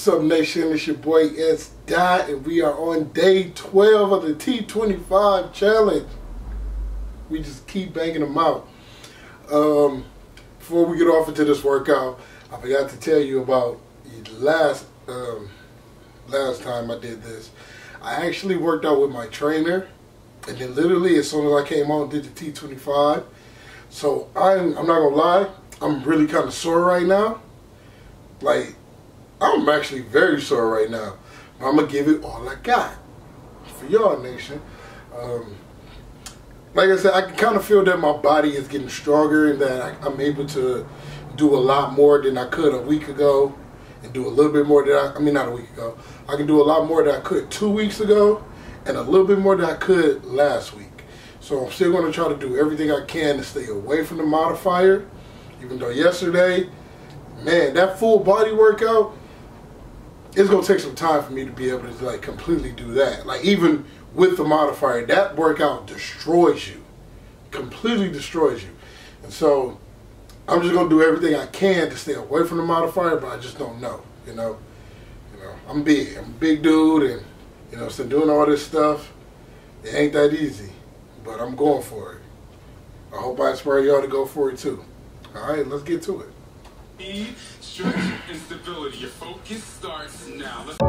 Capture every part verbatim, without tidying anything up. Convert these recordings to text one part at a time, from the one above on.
What's up, nation? It's your boy S. Dot, and we are on day twelve of the T twenty-five challenge. We just keep banging them out. Um, before we get off into this workout, I forgot to tell you about the last um, last time I did this. I actually worked out with my trainer, and then literally as soon as I came on, did the T twenty-five. So I'm I'm not gonna lie, I'm really kind of sore right now. Like, I'm actually very sore right now. I'm gonna give it all I got for y'all, nation. Um, like I said, I can kind of feel that my body is getting stronger and that I, I'm able to do a lot more than I could a week ago, and do a little bit more than I, I mean not a week ago. I can do a lot more than I could two weeks ago, and a little bit more than I could last week. So I'm still going to try to do everything I can to stay away from the modifier. Even though yesterday, man, that full body workout, it's gonna take some time for me to be able to like completely do that. Like, even with the modifier, that workout destroys you, completely destroys you. And so I'm just gonna do everything I can to stay away from the modifier, but I just don't know, you know. You know, I'm big, I'm a big dude, and you know, so doing all this stuff, it ain't that easy. But I'm going for it. I hope I inspire y'all to go for it too. All right, let's get to it. Speed, stretch, and stability. Your focus starts now. Let's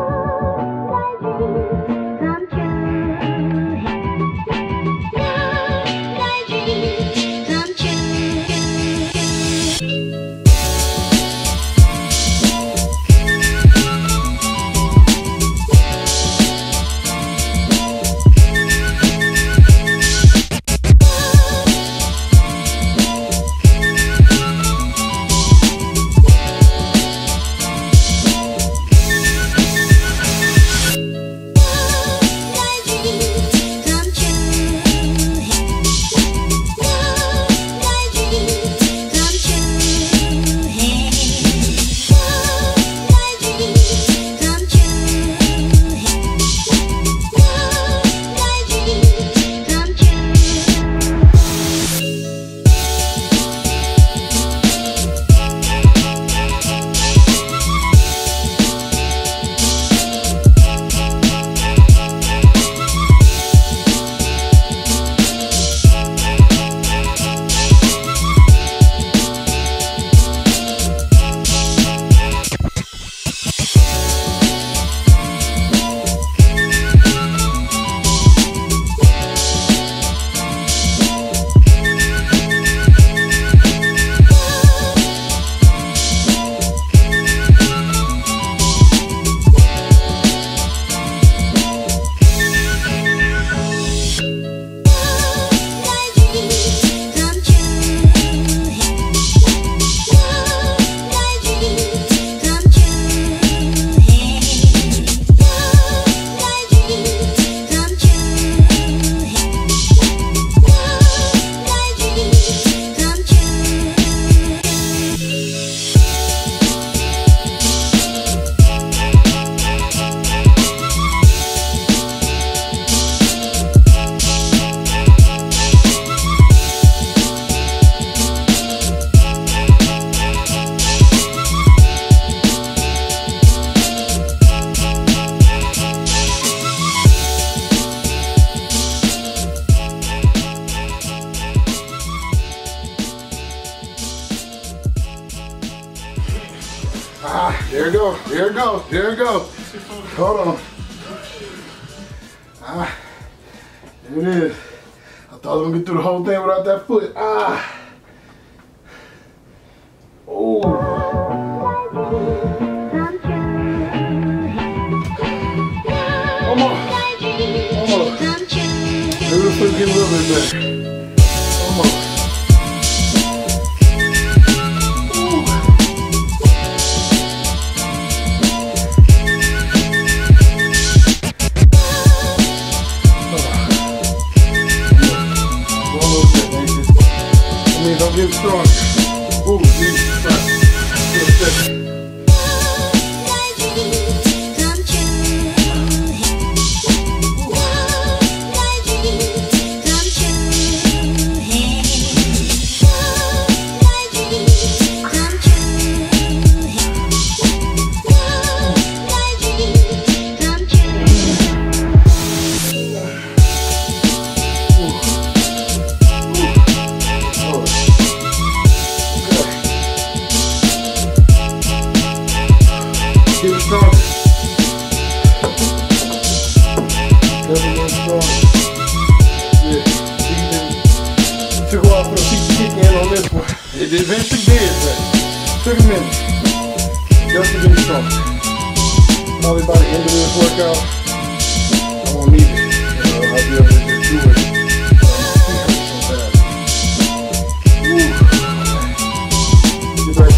Ah, there it go, there it go, there it go. Hold on. Ah, there it is. I thought I was gonna get through the whole thing without that foot. Ah. Oh. Almost. Almost. Maybe the foot get a little bit better. Almost. Don't get stronger. Ooh, Jesus Christ. is, but took a minute just to get me strong. Probably by the end of this workout, I won't need it. You know, I'll be able to just do it. Get back to it.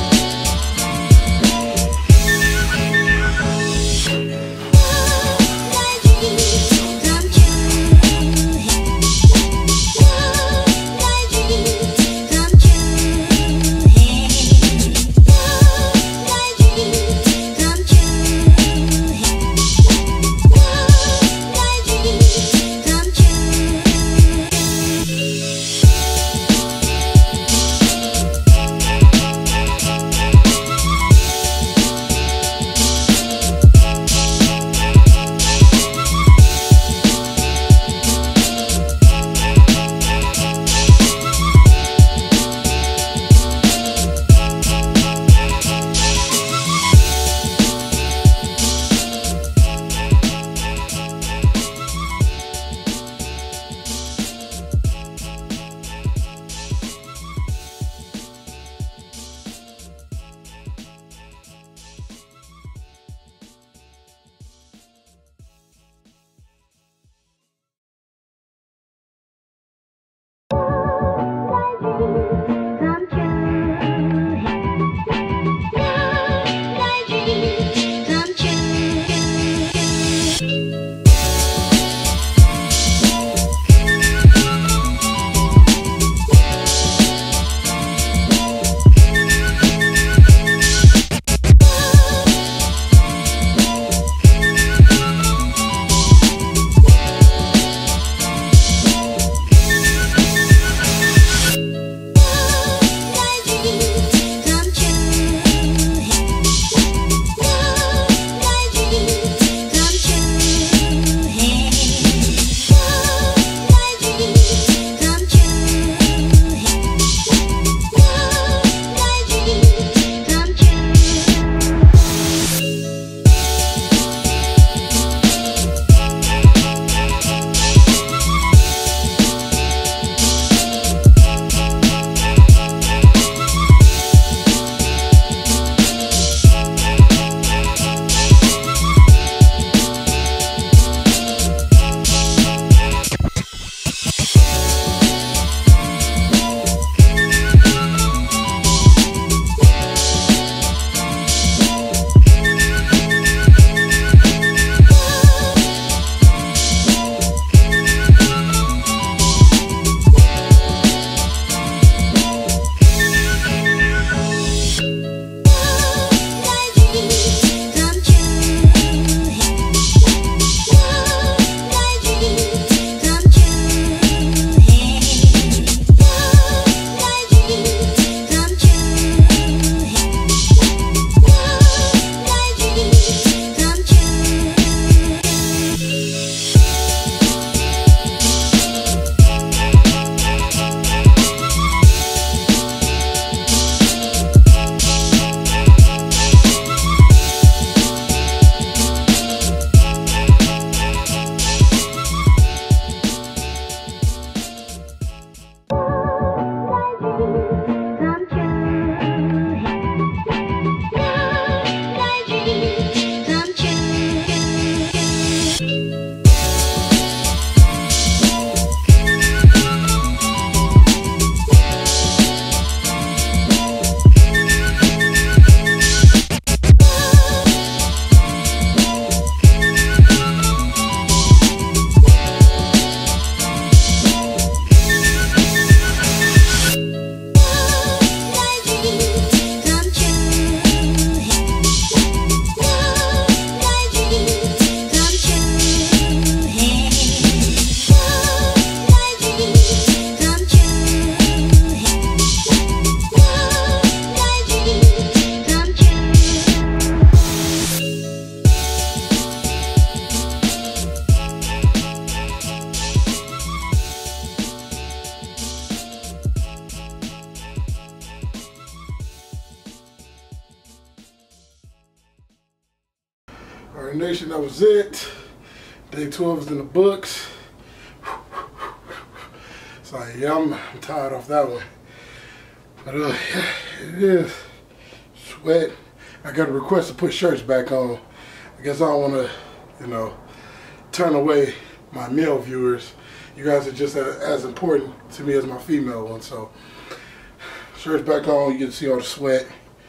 Alright, Nation, that was it. Day twelve is in the books. So yeah, I'm, I'm tired off that one. But uh, it is sweat. I got a request to put shirts back on. I guess I don't want to, you know, turn away my male viewers. You guys are just as, as important to me as my female ones. So shirts back on, you get to see all the sweat.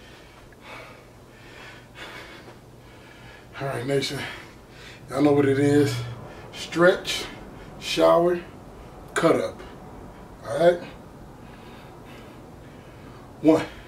All right, nation. Y'all know what it is. Stretch, shower, cut up. All right? One.